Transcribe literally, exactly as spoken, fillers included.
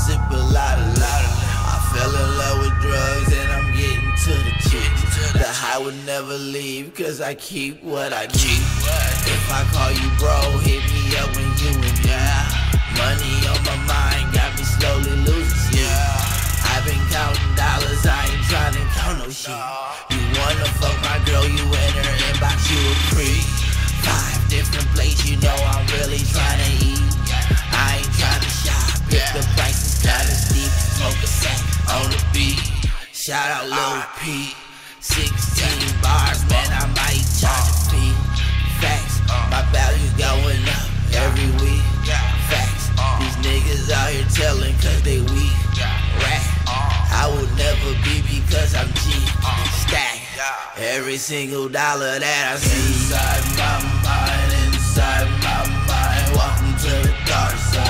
sip a lot of love. I fell in love with drugs and I'm getting to the chick. The high would never leave cause I keep what I need. If I call you bro, hit me up when you in there. Money on my mind got me slowly losing sleep. I've been counting dollars, I ain't tryna count no shit. You wanna fuck my girl, you in her inbox, you a creep. Five different plates, you know I'm really tryna eat. I ain't tryna shop if the price is kinda steep. Smoke a sack on the beat. Shout out Lil Pete. Sixteen bars, man, I might charge a fee. Facts, my value going up every week. Facts, these niggas out here telling cause they weak. Rap, I would never be because I'm G. Stack, every single dollar that I see. Inside my mind, inside my mind, welcome to the dark side.